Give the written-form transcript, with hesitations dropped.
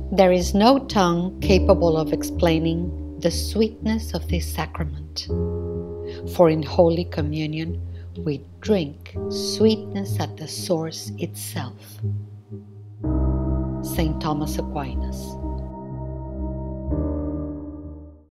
There is no tongue capable of explaining the sweetness of this sacrament, for in Holy Communion we drink sweetness at the source itself. St. Thomas Aquinas.